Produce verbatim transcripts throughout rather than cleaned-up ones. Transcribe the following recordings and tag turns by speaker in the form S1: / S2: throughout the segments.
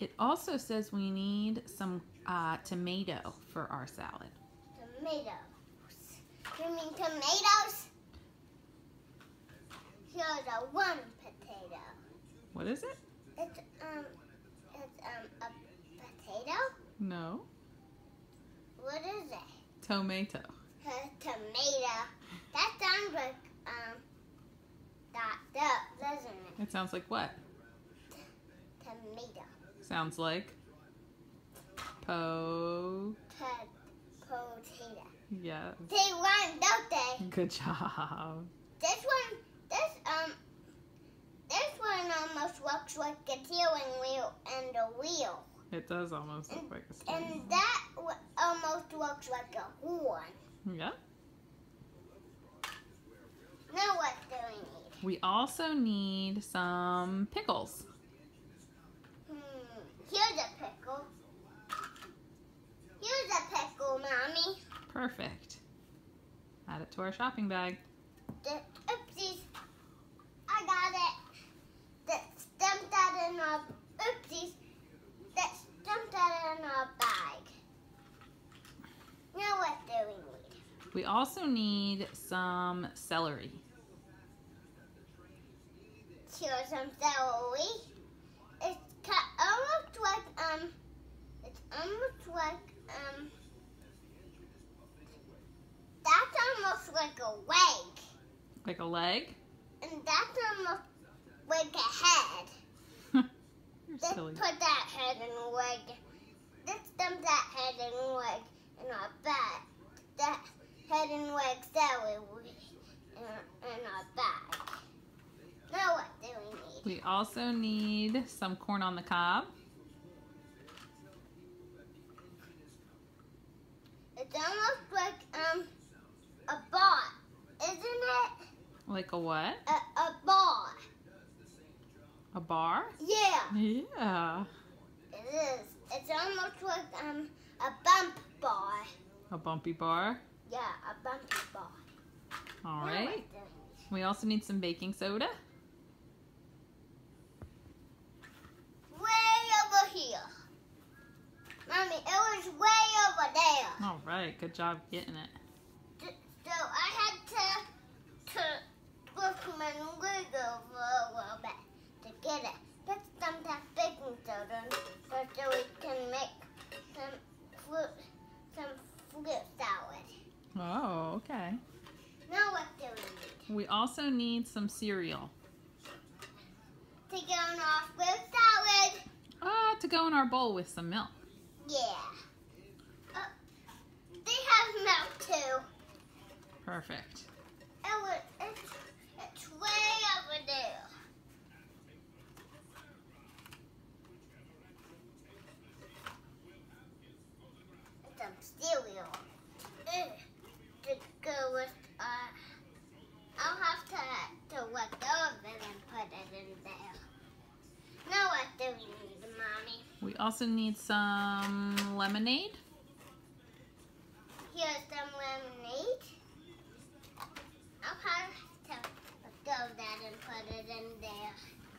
S1: It also says we need some uh, tomato for our salad.
S2: Tomatoes. You mean tomatoes? Here's a one potato.
S1: What is it?
S2: It's um, it's um a potato.
S1: No.
S2: What is it?
S1: Tomato.
S2: A tomato. That sounds like um that, that doesn't it?
S1: It sounds like what?
S2: Tomato.
S1: Sounds like po.
S2: Po- potato.
S1: Yeah.
S2: They rhyme, don't they?
S1: Good job.
S2: This one, this um, this one almost looks like a steering wheel and a wheel,
S1: It does almost look like a steering
S2: and
S1: wheel.
S2: that w- almost looks like a horn.
S1: Yeah.
S2: Now what do we need?
S1: We also need some pickles.
S2: Hmm. Here's a pickle. Here's a pickle, Mommy.
S1: Perfect. Add it to our shopping bag.
S2: The, oopsies. I got it. That stumped that in our oopsies. That stumped that in our bag. Now what do we need?
S1: We also need some celery.
S2: Here's some celery. It's cut almost like um. It's almost like um. That's almost like a leg,
S1: Like a leg?
S2: and that's almost like a head.
S1: You're
S2: Let's
S1: silly.
S2: put that head and leg. Let's dump that head and leg in our bag. That head and leg celery in our, in our bag. Now what do we need?
S1: We also need some corn on the cob.
S2: It's almost like um a bot, isn't it?
S1: Like a what?
S2: A, a bot.
S1: A bar?
S2: Yeah,
S1: Yeah.
S2: it is. It's almost like um a bump bar.
S1: A bumpy bar.
S2: Yeah, a bumpy bar.
S1: All
S2: Now
S1: right.
S2: what do we need?
S1: We also need some baking soda.
S2: Way over here. Mommy, it was way over there.
S1: All right. Good job getting it.
S2: Th- So I had to to work my leg over a little bit to get it. Let's dump that baking soda so so we can make some fruit some fruit salad.
S1: Oh, okay.
S2: Now what do we need?
S1: We also need some cereal.
S2: To go on our fruit salad.
S1: Ah, to go in our bowl with some milk.
S2: Yeah. Uh, they have milk too.
S1: Perfect.
S2: It was, it's, it's way over there. Some cereal. Ugh. To go with, uh, I'll have to, to let go of it and put it in there. Now what do we need, Mommy?
S1: We also need some lemonade.
S2: Here's some lemonade. I'll have to let go of that and put it in there.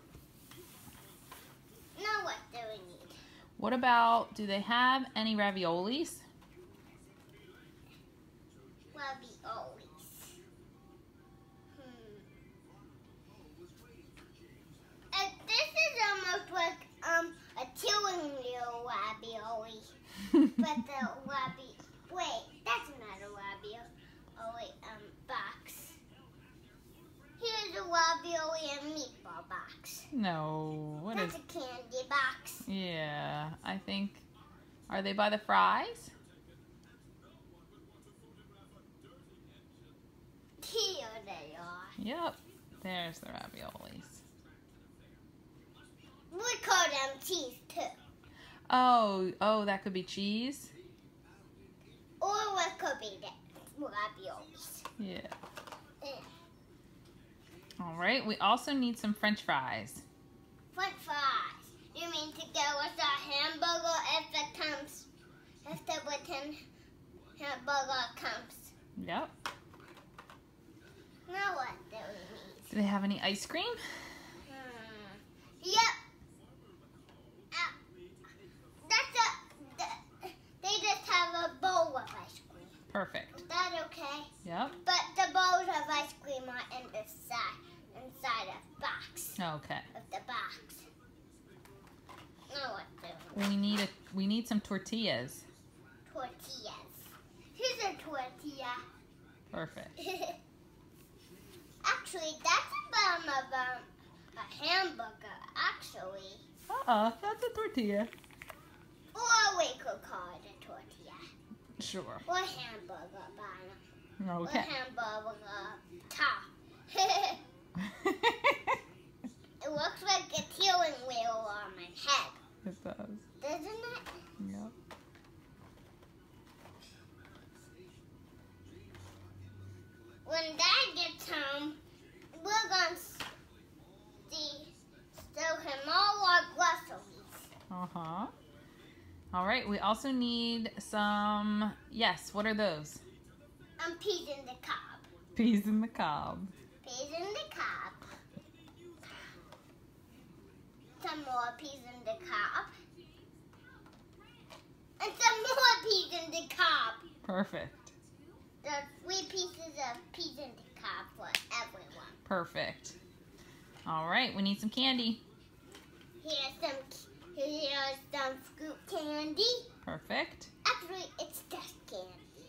S2: Now what do we need?
S1: What about, do they have any raviolis?
S2: Raviolis. Hmm. Uh, this is almost like um a chewing wheel ravioli, but the ravi. Wait, that's not a ravioli. Oh wait, um, box. Here's a ravioli and meatball box.
S1: No. What is?
S2: That's a candy box.
S1: Yeah, I think. Are they by the fries?
S2: Here they are.
S1: Yep. There's the raviolis.
S2: We call them cheese too.
S1: Oh, oh, that could be cheese.
S2: Or what could be the raviolis.
S1: Yeah.
S2: Yeah.
S1: All right. We also need some French fries.
S2: French fries. You mean to go with our hamburger if it comes, if the written hamburger comes.
S1: Yep.
S2: Now what do we need?
S1: Do they have any ice cream?
S2: Hmm. Yep. Ah,
S1: Perfect.
S2: Is that okay?
S1: Yep.
S2: But the bowls of ice cream are in the side, inside of box.
S1: Okay.
S2: Of the box. Now what do we
S1: We need a we need some tortillas.
S2: Tortillas. Here's a tortilla.
S1: Perfect.
S2: Actually, that's a bun of um, a hamburger, actually.
S1: Uh-uh, that's a tortilla.
S2: Or we could call it a tortilla.
S1: Sure.
S2: Or hamburger bun.
S1: Okay.
S2: Or hamburger top. It looks like a steering wheel on my head.
S1: It does.
S2: Doesn't it?
S1: Yep.
S2: When Dad gets home, we're going to see, show him all our groceries.
S1: Uh-huh. All right, we also need some, yes, what are those?
S2: Um, peas in the cob.
S1: Peas in the cob.
S2: Peas in the cob. Some more peas in the cob. And some more peas in the cob.
S1: Perfect.
S2: There's three pieces of peas in the cob for everyone.
S1: Perfect. All right, we need some candy.
S2: Here's some, here's some scoop candy.
S1: Perfect.
S2: Actually, it's just candy.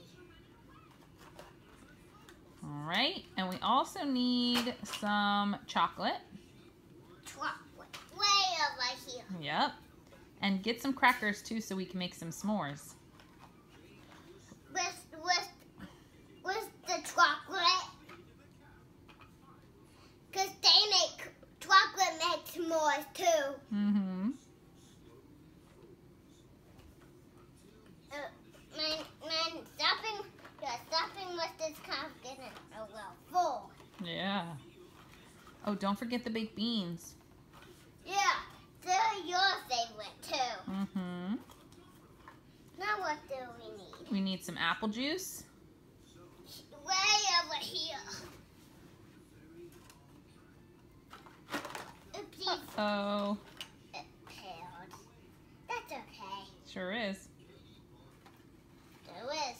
S1: All right, and we also need some chocolate.
S2: Chocolate. Way over here.
S1: Yep. And get some crackers too so we can make some s'mores.
S2: With, with, with the chocolate. Because they make, chocolate makes s'mores too.
S1: Mm-hmm.
S2: Uh, my, my stuffing, the stuffing with this confident a little full.
S1: Yeah. Oh, don't forget the baked beans.
S2: Yeah, they're your favorite too.
S1: Mm-hmm.
S2: Now what do we need?
S1: We need some apple juice.
S2: Way over here. Oopsies.
S1: Oh,
S2: It failed. That's okay.
S1: sure is.
S2: There is.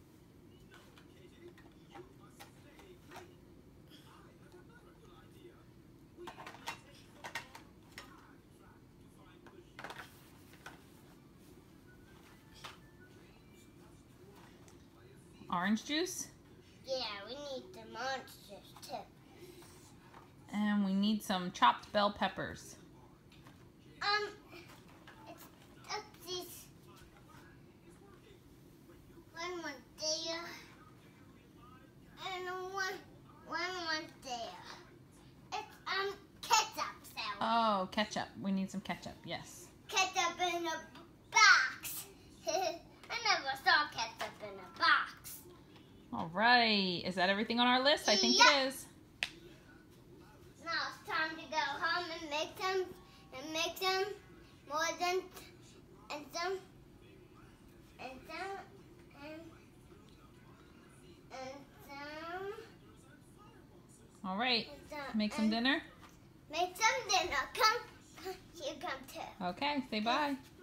S1: Orange juice.
S2: Yeah, we need the monsters too.
S1: And we need some chopped bell peppers.
S2: Um, it's oopsies. One more there. And one, one more there. It's, um, ketchup salad.
S1: Oh, ketchup. We need some ketchup, yes.
S2: Ketchup in a box. I never saw ketchup in a box.
S1: All right. Is that everything on our list? I think
S2: Yeah.
S1: it is.
S2: Now it's time to go home and make them, and make them more than, and some, and some, and, and some,
S1: All right.
S2: and some.
S1: Make some
S2: and
S1: dinner.
S2: Make some dinner. Come, come, you come too.
S1: Okay. Say bye.